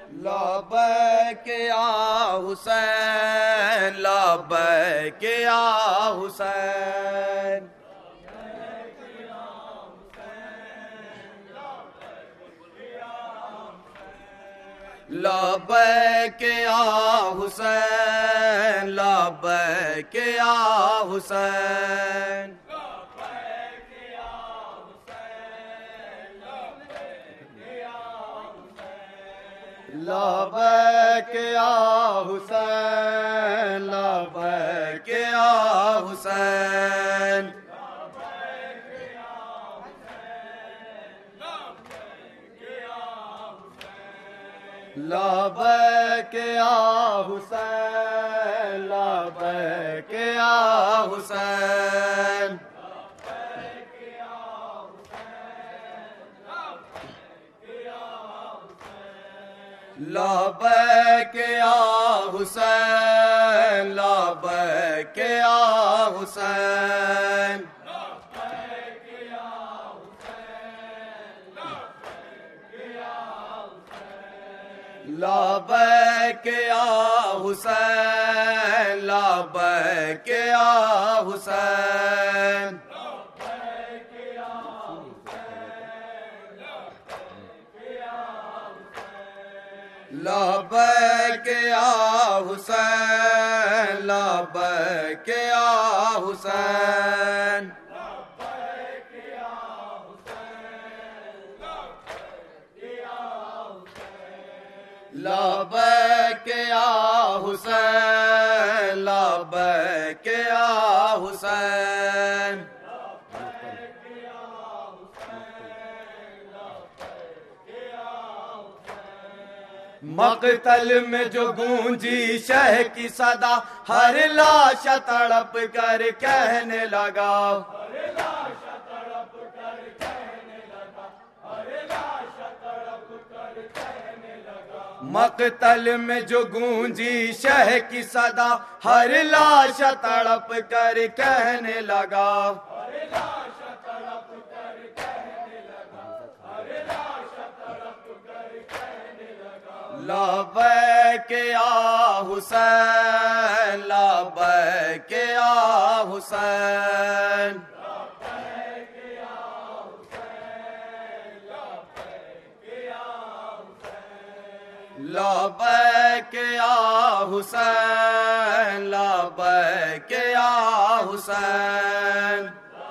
لبیک یا حسین لبیک یا حسین لبیک یا حسین لبیک یا حسین لبیک یا حسین لبیک یا حسین لبیک یا حسین لبیک یا حسین لبیک یا حسین لبیک یا حسین لبیک یا حسین لبیک یا حسین لبیک یا حسین لبیک یا حسین لبیک یا حسین لبیک یا حسین مقتل میں جو گونجی شہ کی صدا ہر لاش تڑپ کر کہنے لگا مقتل میں جو گونجی شہ کی صدا ہر لاش تڑپ کر کہنے لگا لبیک یا حسین لبیک یا حسین لبیک یا حسین لبیک یا حسین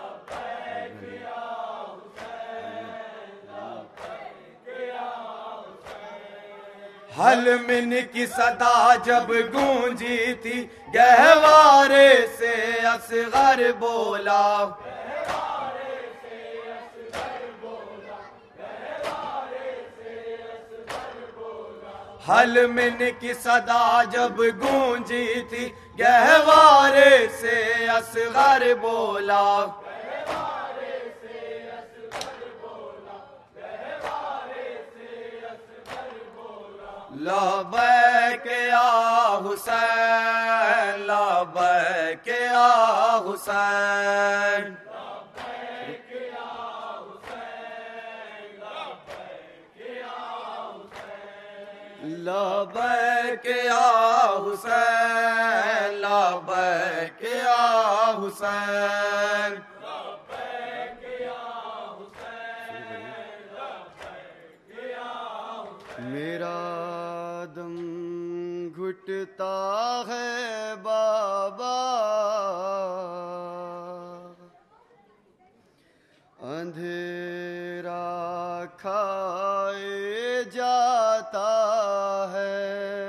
حل من کی صدا جب گونجی تھی گہوارے سے اصغر بولا حل من کی صدا جب گونجی تھی گہوارے سے اصغر بولا لبیک یا حسین لبیک یا حسین لبیک یا حسین لبیک یا حسین میرا دم گھٹتا ہے بابا اندھیرا کھائے جاتا ہے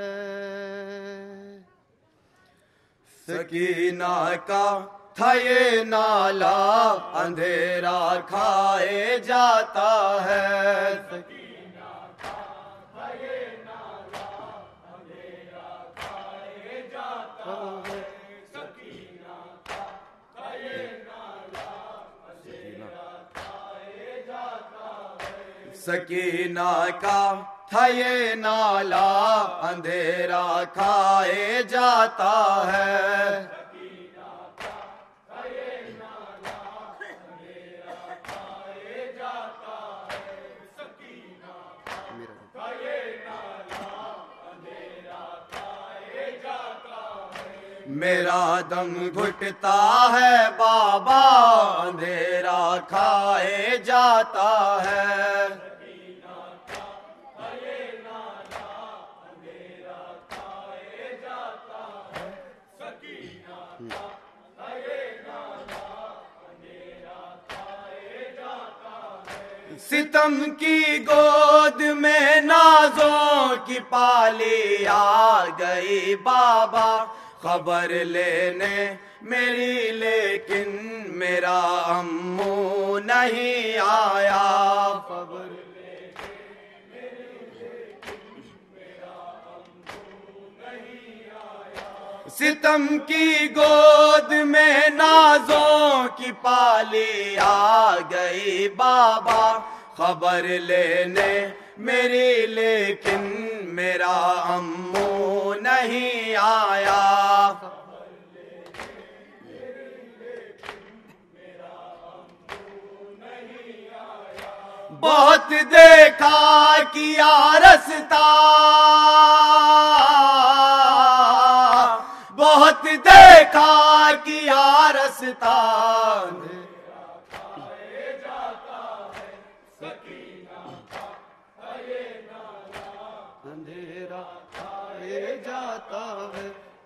سکینہ کا تھا یہ نالا اندھیرا کھائے جاتا ہے سکینہ کا تھا یہ نالا اندھیرا کھائے جاتا ہے میرا دم گھٹتا ہے بابا اندھیرا کھائے جاتا ہے ستم کی گود میں نازوں کی پالی آ گئی بابا خبر لینے میری لیکن میرا امو نہیں آیا خبر ستم کی گود میں نازوں کی پالی آ گئی بابا خبر لینے میری لیکن میرا امو نہیں آیا بہت دیکھا کیا رستہ بہت دیکھا کیا رستہ اندھیرا کھائے جاتا ہے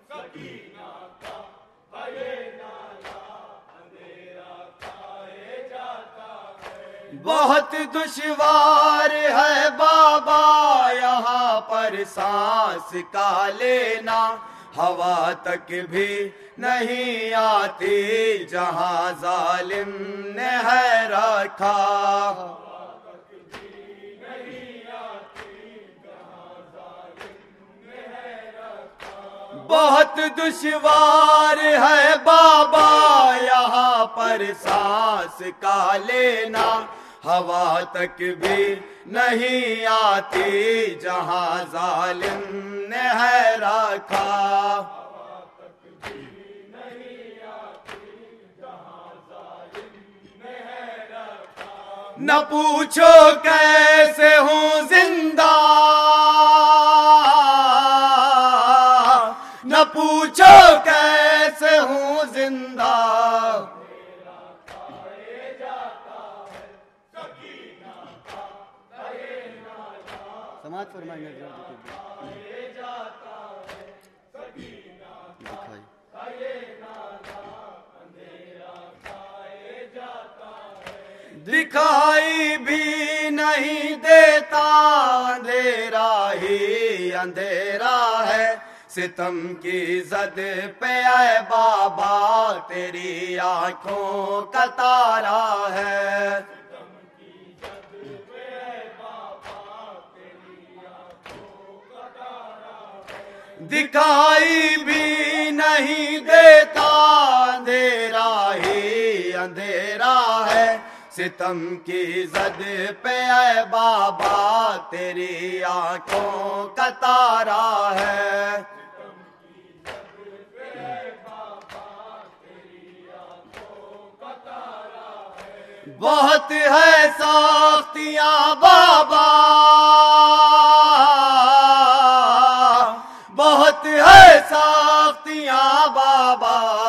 بہت دشوار ہے بابا یہاں پر سانس کا لینا ہوا تک بھی نہیں آتی جہاں ظالم نے ہے رکھا بہت دشوار ہے بابا یہاں پر سانس کا لینا ہوا تک بھی نہیں آتی جہاں ظالم نے ہے رکھا نہ پوچھو کیسے ہوں زندہ نہ پوچھو کیسے ہوں زندہ سماعت فرمائیں گے دکھائی بھی نہیں دیتا اندھیرا ہی اندھیرا ہے ستم کی زد پہ اے بابا تیری آنکھوں کا تارا ہے دکھائی بھی نہیں دیتا اندھیرا ہی اندھیرا ہے ستم کی زد پہ اے بابا تیری آنکھوں کا تارا ہے بہت ہے سختیاں بابا بہت ہے سختیاں بابا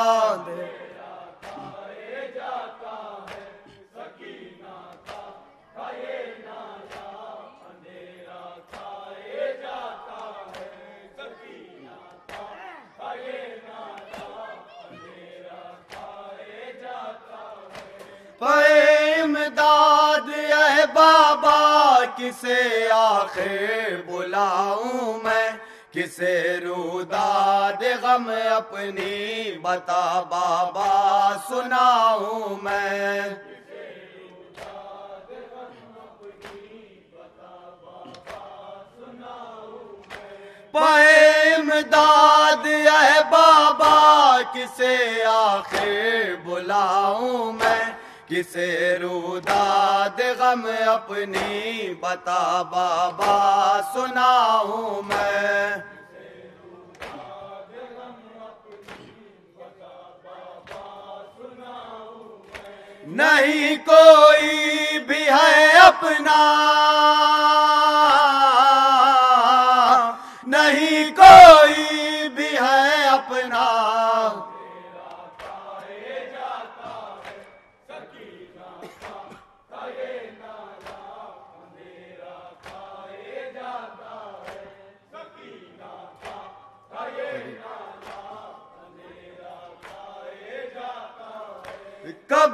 امداد اے بابا کسے آخر بلاؤں میں کسے روداد غم اپنی بتا بابا سناؤں میں امداد اے بابا کسے آخر بلاؤں میں کسے روداد غم اپنی بتا بابا سناؤں میں نہیں کوئی بھی ہے اپنا نہیں کوئی بھی ہے اپنا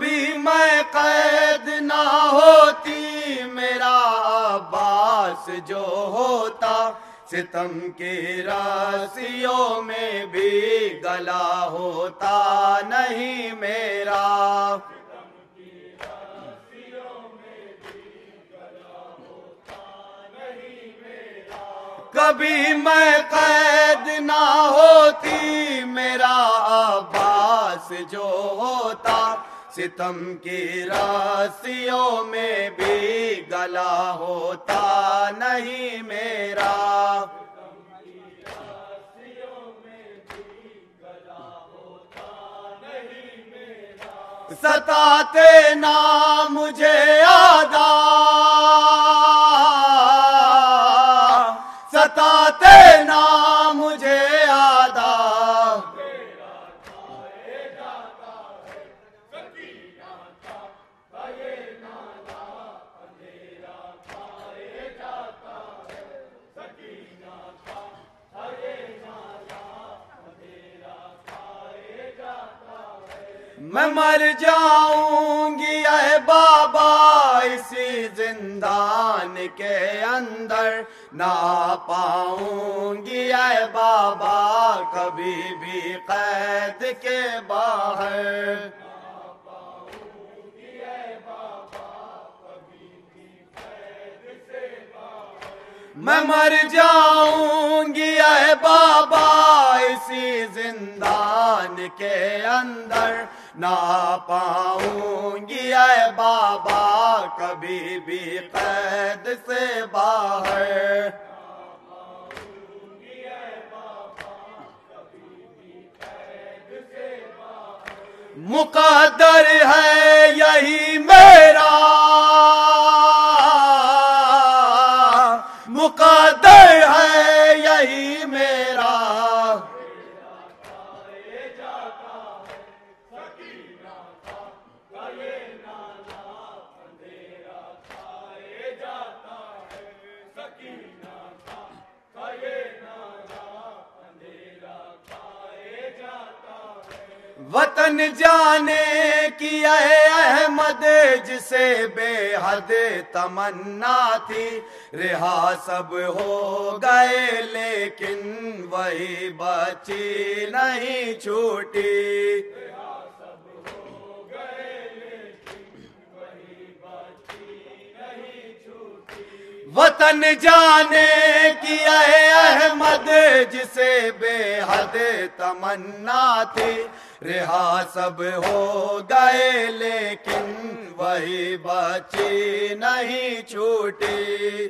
کبھی میں قید نہ ہوتی میرا عباس جو ہوتا، ستم کی راسیوں میں بھی گلا ہوتا نہیں میرا۔ کبھی میں قید نہ ہوتی میرا عباس جو ہوتا، ستم کی راسیوں میں بھی گلا ہوتا نہیں میرا۔ ستاتے نہ مجھے آدا، ستاتے نہ مجھے آدا، میں مر جاؤں گی اے بابا اسی زندان کے اندر، نہ پاؤں گی اے بابا کبھی بھی قید کے باہر۔ میں مر جاؤں گی اے بابا اسی زندان کے اندر، نہ پاؤں گی اے بابا کبھی بھی قید سے باہر۔ مقدر ہے یہی میرا، مقدر ہے یہی میرا، وطن جانے کی اے احمد جسے بے حد تمنا تھی، رہا سب ہو گئے لیکن وہی بچی نہیں چھوٹی۔ وطن جانے کی اے احمد جسے بے حد تمنا تھی، رہا سب ہو گئے لیکن وہی بچی نہیں چھوٹی۔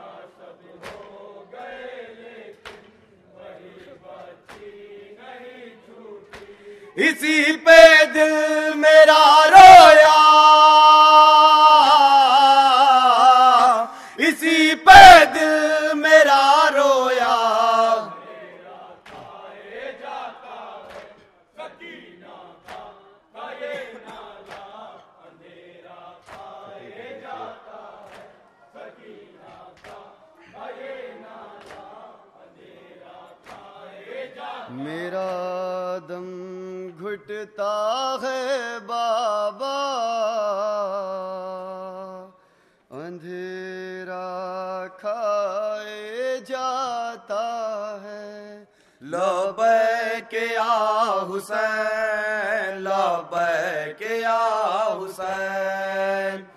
اسی پہ دل میرا رویا، اسی پہ دل میرا رویا، میرا دم گھٹتا ہے بابا، اندھیرا کھائے جاتا ہے، لبیک یا حسین، لبیک یا حسین،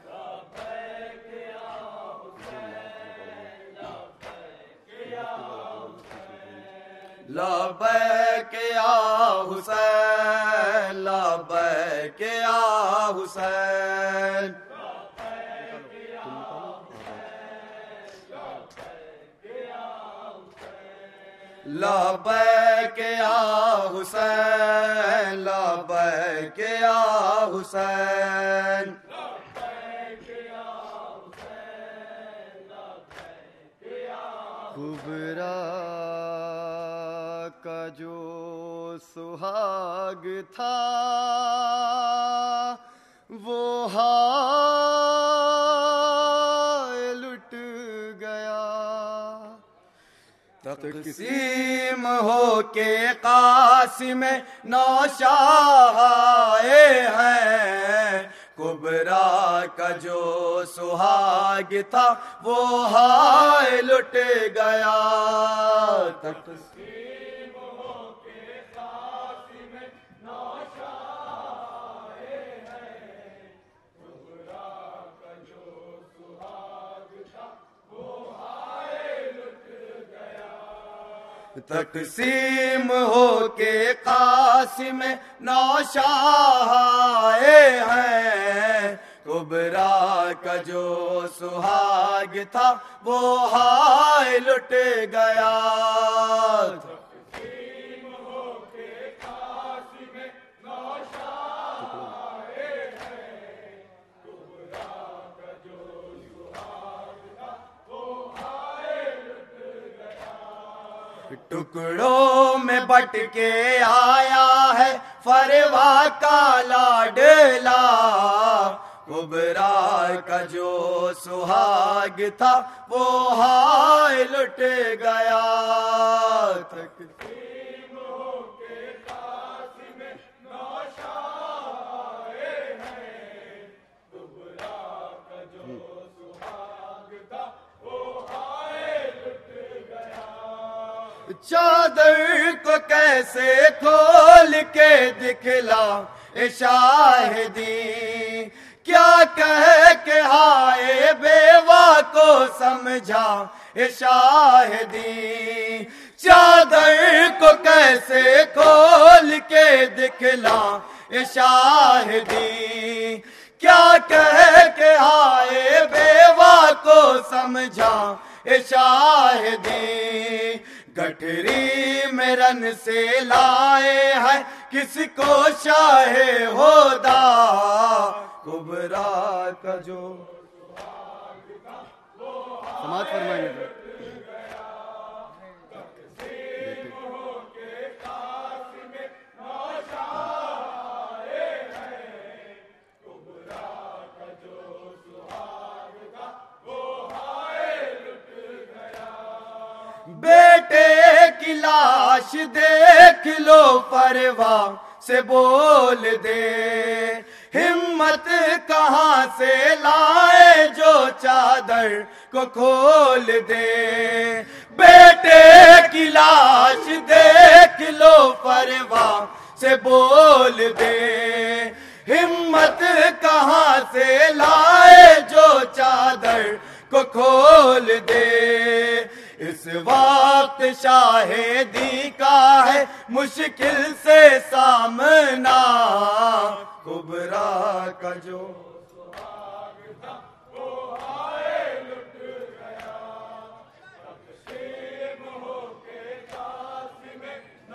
لبیک یا حسین، لبیک یا حسین۔ لبیک یا حسین، لبیک یا حسین، کبریٰ کا جو سہاگ تھا وہ ہائے لٹ گیا، تقسیم ہو کے قاسم نوشاہ آئے ہیں، کبریٰ کا جو سہاگ تھا وہ ہائے لٹ گیا۔ تقسیم ہو کے قاسم نوشاہ آئے ہیں، کبریٰ کا جو سہاگ تھا وہ ہائے لٹ گیا۔ تقسیم ہو کے قاسم نوشاہ آئے ہیں، کبریٰ کا جو سہاگ تھا وہ ہائے لٹ گیا۔ تقسیم ہو کے قاسم نوشاہ آئے ہیں، کبریٰ کا جو سہاگ تھا وہ ہائے لٹ گیا۔ ٹکڑوں میں بٹ کے آیا ہے فروا کا لاڈلا، کبریٰ کا جو سہاگ تھا وہ ہائے لٹ گیا۔ تقسیم ہو کے قاسم نوشاہ آئے ہیں، کبریٰ کا جو سہاگ تھا وہ ہائے لٹ گیا۔ چادر کو کیسے کھول کے دکھلا اے شاہدی، کیا کہہ کے ہائے بیوہ کو سمجھا اے شاہدی، چادر کو کیسے کھول کے دکھلا اے شاہدی، کیا کہہ کے ہائے بیوہ کو سمجھا اے شاہدی، گٹھری میں رن سے لائے ہیں کس کو شاہ ہدا، کبریٰ کا جو سماعت فرمائیں گے۔ بیٹے کی لاش دیکھ لو فروا سے بول دے، ہمت کہاں سے لائے جو چادر کو کھول دے، بیٹے کی لاش دیکھ لو فروا سے بول دے، ہمت کہاں سے لائے جو چادر کو کھول دے، اس وقت شاہدی کا ہے مشکل سے سامنا، کبریٰ کا جو سہاگ تھا وہ ہائے لٹ گیا۔ تقسیم ہو کے قاسم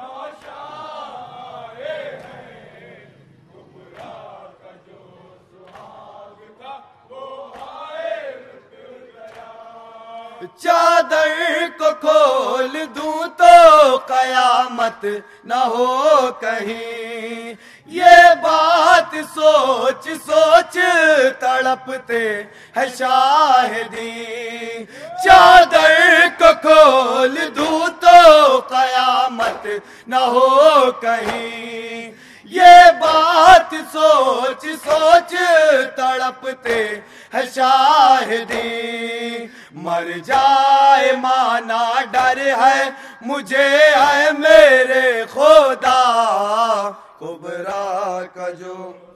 نوشاہ آئے ہیں، کبریٰ کا جو سہاگ تھا وہ ہائے لٹ گیا۔ چادر کو کھول دوں تو قیامت نہ ہو کہیں، یہ بات سوچ سوچ تڑپتے ہے شاہدی، چادر کو کھول دوں تو قیامت نہ ہو کہیں، یہ بات سوچ سوچ تڑپتے ہے شاہدی، مر جائے مانا ڈر ہے مجھے اے میرے خدا، کبریٰ کا جو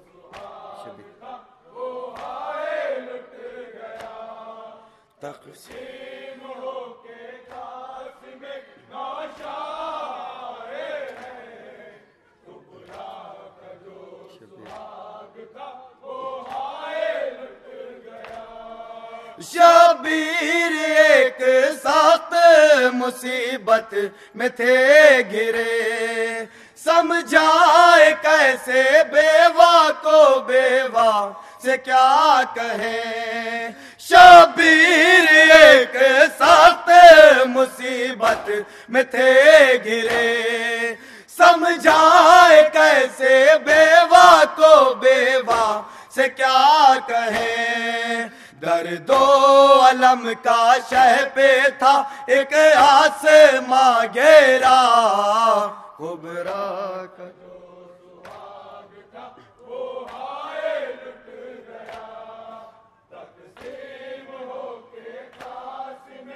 وہ ہائے لٹ گیا۔ تقسیم ہو کے قاسم نوشاہ آئے ہیں، کبریٰ کا جو سہاگ تھا وہ ہائے لٹ گیا۔ شبیر ایک سخت مصیبت میں تھے گھرے، سمجھائے کیسے بیوہ کو بیوہ سے کیا کہیں، شبیر ایک سخت مصیبت میں تھے گھرے، سمجھائے کیسے بیوہ کو بیوہ سے کیا کہیں، درد و علم کا شہ پہ تھا ایک آسماں گھیرا، کبریٰ کا جو سہاگ تھا وہ ہائے لٹ گیا، تقسیم ہو کے قاسم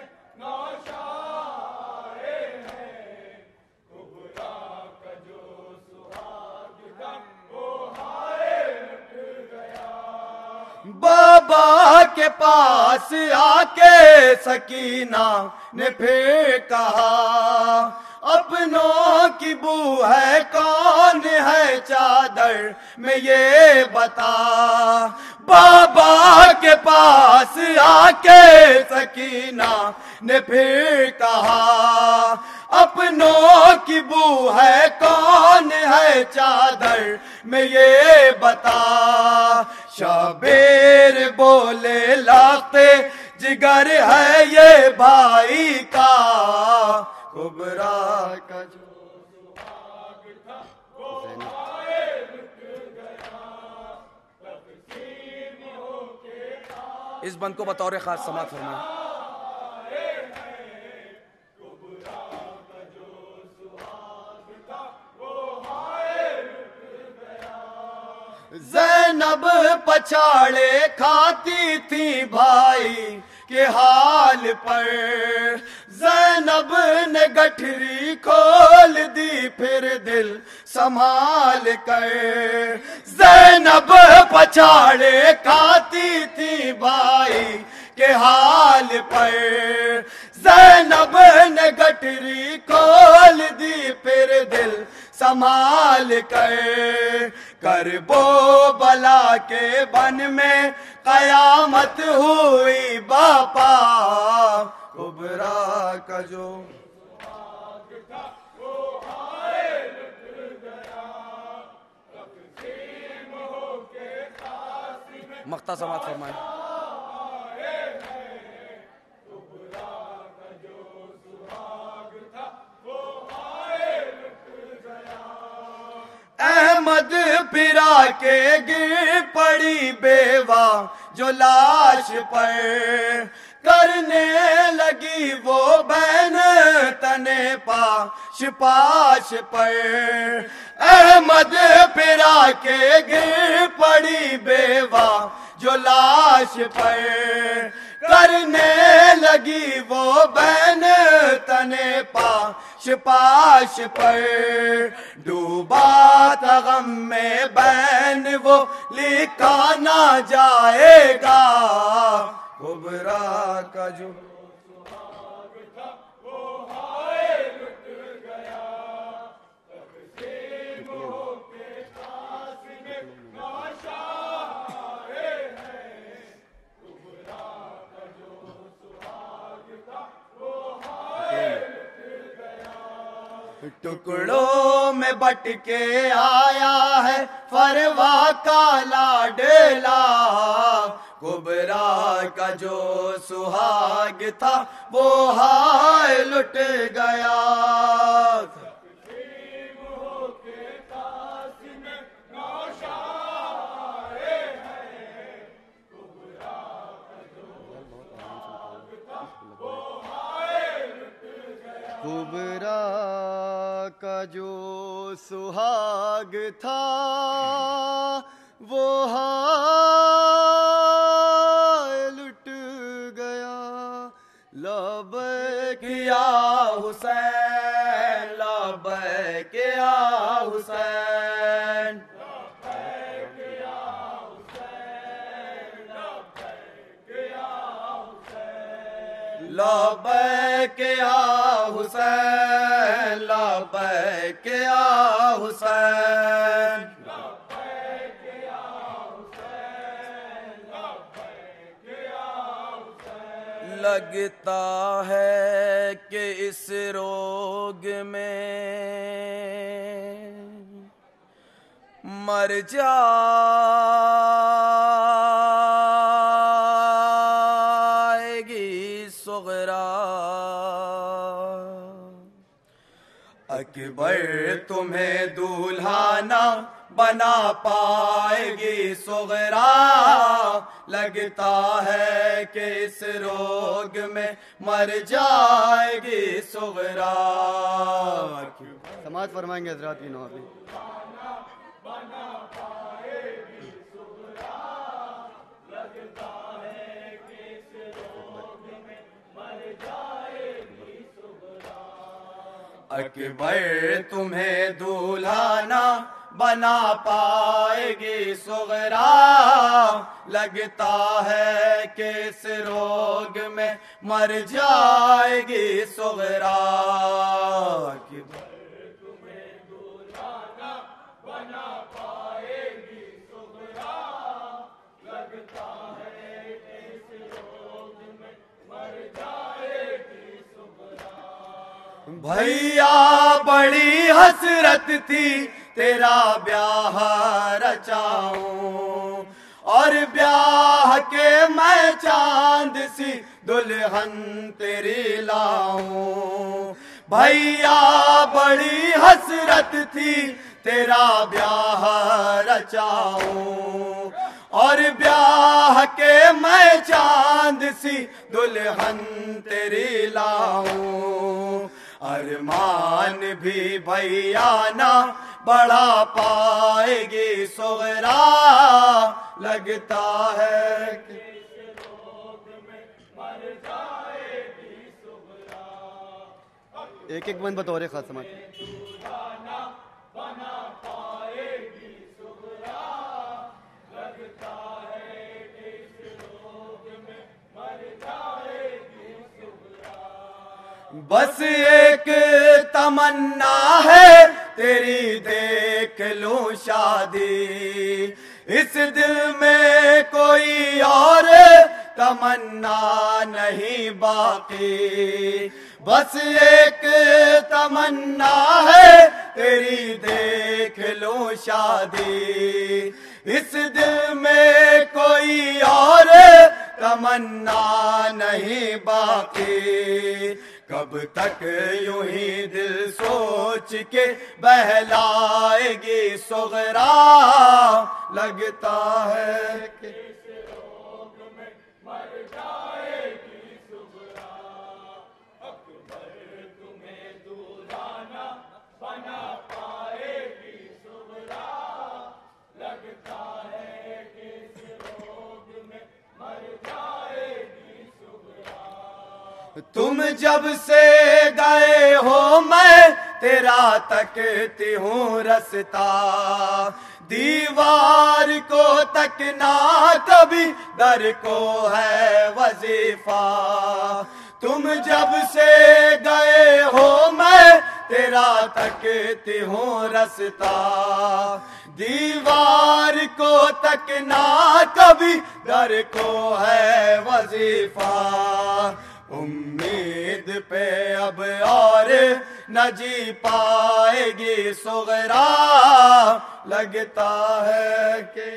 نوشائے ہیں، کبریٰ کا جو سہاگ تھا وہ ہائے لٹ گیا۔ بابا کے پاس آ کے سکینہ نے پھر کہا، اپنوں کی بو ہے کون ہے چادر میں یہ بتا۔ بابا کے پاس آ کے سکینہ نے پھر کہا، اپنوں کی بو ہے کون ہے چادر میں یہ بتا۔ شبیر بولے لاتے جگر ہے یہ بھائی کا، کبریٰ کا جو سہاگ تھا وہ ہائے لٹ گیا، تقسیم ہو کے اس بند کو بطور خاص سماعت فرمائیں۔ زینب پچھاڑے کھاتی تھی بھائی کے حال پر، زینب نے گٹھری کھول دی پھر دل سنبھال کر۔ زینب پچھاڑے کھاتی تھی بھائی کے حال پر، زینب نے گٹھری کھول دی پھر دل سنبھال کر۔ کرب و بلا کے بن میں قیامت ہوئی باپا، کبریٰ کا جو سہاگ تھا وہ ہائے لٹ گیا، تقسیم ہو کے قاسم مقطع سماعت فرمائیں۔ احمد پھرا کے گر پڑی بیوہ جو لاش پر، کرنے لگی وہ بہن تنے پاش پاش پر۔ احمد پھرا کے گر پڑی بیوہ جو لاش پر، کرنے لگی وہ بہن تنے پاش پاش پر۔ ڈوبا تھا غم میں بہن وہ لکھا نہ جائے گا، کبریٰ کا جو سہاگ تھا وہ ہائے لٹ گیا، تقسیم ہو کے قاسم نوشائے ہیں، کبریٰ کا جو سہاگ تھا وہ ہائے لٹ گیا۔ ٹکڑوں میں بٹ کے آیا ہے فروا کا لاڈلا، کبریٰ کا جو سہاگ تھا وہ ہائے لٹ گیا۔ تقسیم ہو کے قاسم نوشائے ہیں، کبریٰ کا جو سہاگ تھا وہ ہائے لٹ گیا، کبریٰ کا جو سہاگ تھا وہ ہائے لٹ گیا۔ لبیک یا حسین، لبیک یا حسین، لبیک یا حسین، لبیک یا حسین، لبیک یا حسین، لبیک یا حسین، لبیک یا حسین، لبیک یا حسین۔ لگتا ہے کہ اس روگ میں مر جائے گی صغرا، اکبر تمہیں دولہا نہ بنا پائے گی صغرا، لگتا ہے کہ اس روگ میں مر جائے گی صغرا. سماعت فرمائیں گے حضرات کی نوابی. اکبر تمہیں دولہا نہ بنا پائے گی صغرا. لگتا ہے کہ اس روگ میں مر جائے گی صغرا. بھیا بڑی حسرت تھی تیرا بیاہ رچاؤں اور بیاہ کے میں چاند سی دلہن تیری لاؤں. بھیا بڑی حسرت تھی تیرا بیاہ رچاؤں اور بیاہ کے میں چاند سی دلہن تیری لاؤں. ارمان بھی بھیا نہ بڑھا پائے گی صغرا. لگتا ہے کہ ایک ایک بند بطور خاص سماعت. بس ایک تمنا ہے تیری دیکھ لوں شادی. اس دل میں کوئی اور تمنا نہیں باقی. بس ایک تمنا ہے تیری دیکھ لوں شادی. اس دل میں کوئی اور تمنا نہیں باقی. کب تک یوں ہی دل سوچ کے بہلائے گی صغرا. لگتا ہے کہ تم جب سے گئے ہو میں تیرا تکتی ہوں رستا. دیوار کو تکنا کبھی در کو ہے وظیفہ. تم جب سے گئے ہو میں تیرا تکتی ہوں رستا. دیوار کو تکنا کبھی در کو ہے وظیفہ. امید پہ اب اور نہ جی پائے گی صغرا. لگتا ہے کہ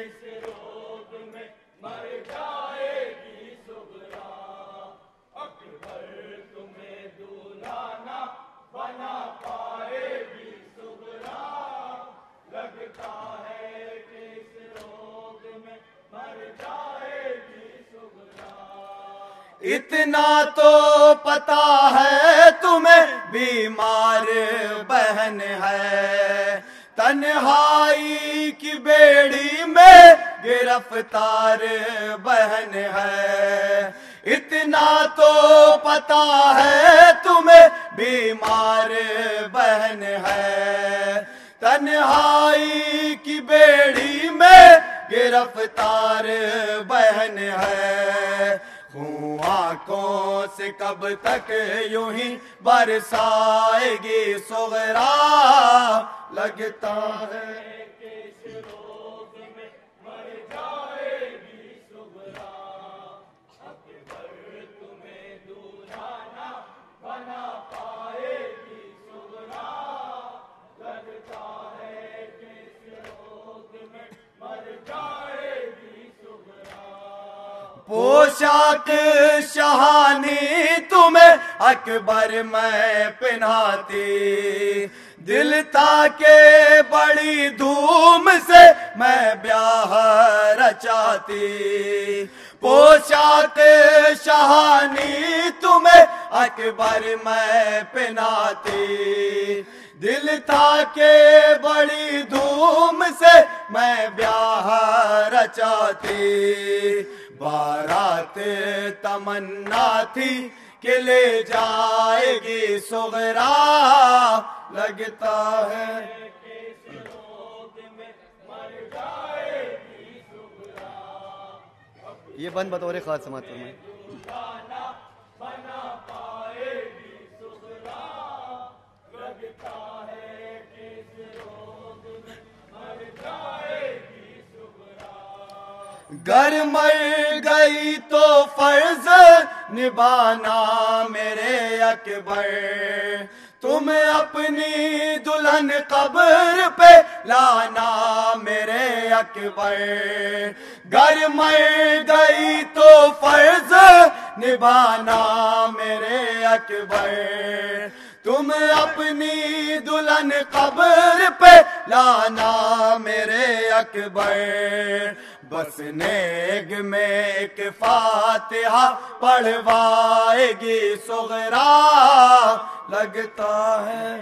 اتنا تو پتا ہے تمہیں بیمار بہن ہے. تنہائی کی بیڑی میں گرفتار بہن ہے. اتنا تو پتا ہے تمہیں بیمار بہن ہے. تنہائی کی بیڑی میں گرفتار بہن ہے. خون آنکھوں سے کب تک یوں ہی برسائے گی صغرا. لگتا ہے کہ اس روگ میں مر جائے گی صغرا. اکبر تمہیں دولہا نہ بنا پائے گی صغرا. لگتا ہے کہ اس روگ میں مر جائے گی صغرا. پوشاک شہانی تمہیں اکبر میں پہناتی. دل تاکہ بڑی دھوم سے میں بیاہ رچاتی. پوشاک شہانی تمہیں اکبر میں پہناتی، دل تھا کہ بڑی دھوم سے میں بیاہ رچاتی، بارات تمنا تھی کہ لے جائے گی صغرا، لگتا ہے یہ بند بطور خاص سماعت فرمائیں۔ گر مر گئی تو فرض نبھانا میرے اکبر، تم اپنی دلہن قبر پہ لانا میرے اکبر، گر مر گئی تو فرض نبھانا میرے اکبر، تم اپنی دلہن قبر پہ لانا میرے اکبر، بس نیگ میں ایک فاتحہ پڑھوائے گی صغرا، لگتا ہے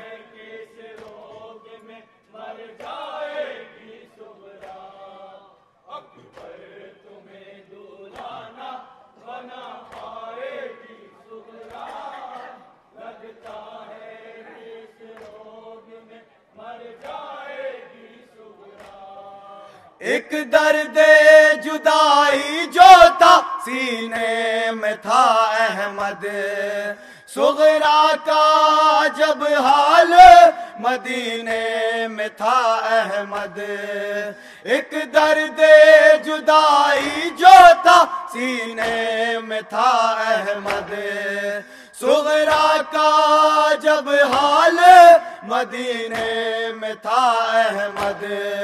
ایک درد جدائی جو تھا سینے میں تھا احمد، صغرا کا جب حال مدینے میں تھا احمد، ایک درد جدائی جو تھا سینے میں تھا احمد، صغرا کا جب حال مدینے میں تھا احمد،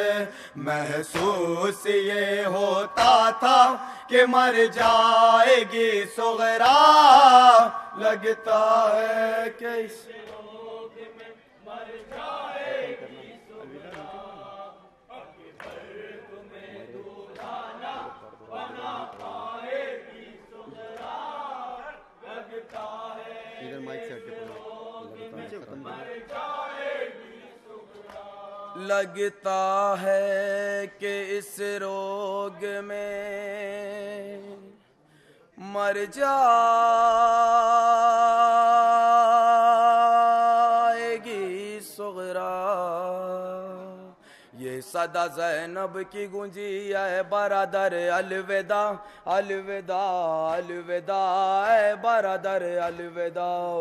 محسوس یہ ہوتا تھا کہ مر جائے گی صغرا، لگتا ہے کہ اس روگ میں مر جائے گی صغرا، اکبر تمہیں دلہنا بنا پائے گی صغرا، لگتا ہے ادھر مائک سے ہٹ کے لگتا ہے کہ اس روگ میں مر جائے گی صغرا، یہ صدا زینب کی گونجی ہے برادر الوداع، الوداع الوداع اے برادر الوداع،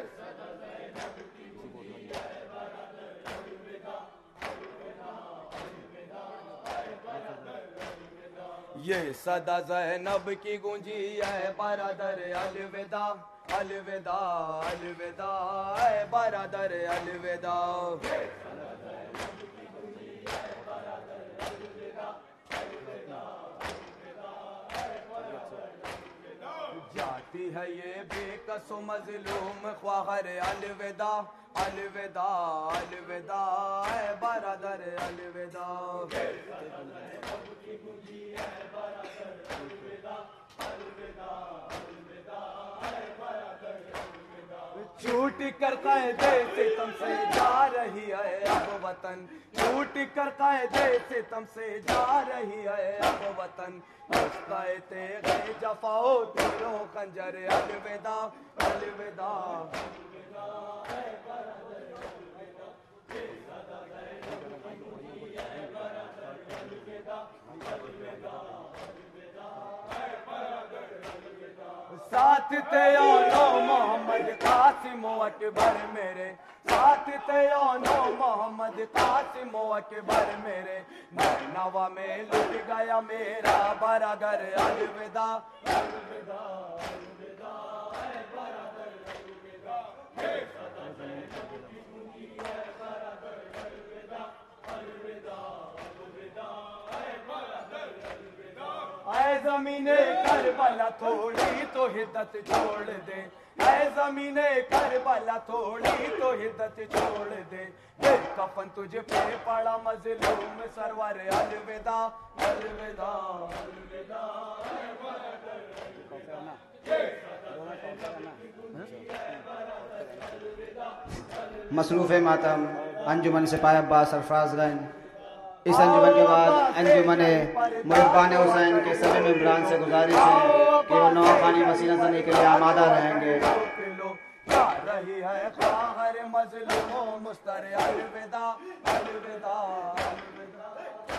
یہ صدا زینب کی گونجی ہے برادر الوداع، الوداع الوداع اے برادر الوداع، جاتی ہے یہ بے کس و مظلوم خواہر الوداع، الوداع الوداع اے برادر الوداع، چھوٹ کر قاعدے ستم سے جا رہی ہے اب وطن، چھوٹ کر قاعدے ستم سے جا رہی ہے اب وطن، رستہ تیغ جفا و تیر و خنجر الوداع، الوداع ساتھ تھے یونو محمد قاسم و اکبر میرے، ساتھ تھے یونو محمد قاسم و اکبر میرے، نینوا میں لٹ گیا میرا برادر الوداع، الوداع الوداع اے برادر الوداع، اے صدا زینب کی گونجی ہے برادر الوداع، الوداع الوداع اے برادر الوداع، اے زمین کربلا تھوڑی تو حدت چھوڑ دے، اے زمین کربلا تھوڑی تو حدت چھوڑ دے، یہ کفن تجھ پہ پڑا مظلوم سرور الوداع الوداع الوداع۔ مصروف ماتم انجمن سپاہی عباس سرفراز گنج۔ اس انجمن کے بعد انجمن محبان حسین کے سبھی ممبران سے گزارش ہے کہ وہ نوخانی مسیح نظرنے کے لیے آمادہ رہیں گے۔ رہی ہے خواہر مظلوم مستر الوداع الوداع الوداع۔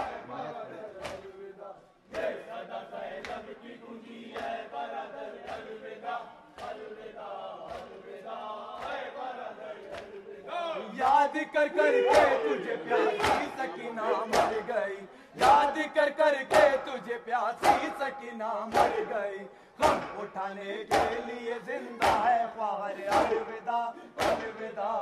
یاد کر کر کے تجھے پیاسی سکینہ مر گئی، یاد کر کر کے تجھے پیاسی سکینہ مر گئی، غم اٹھانے کے لیے زندہ ہے خواہر الوداع الوداع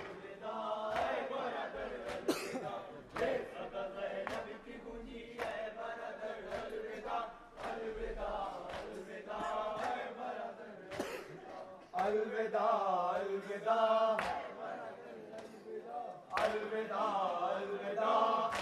الوداع الوداع الوداع الوداع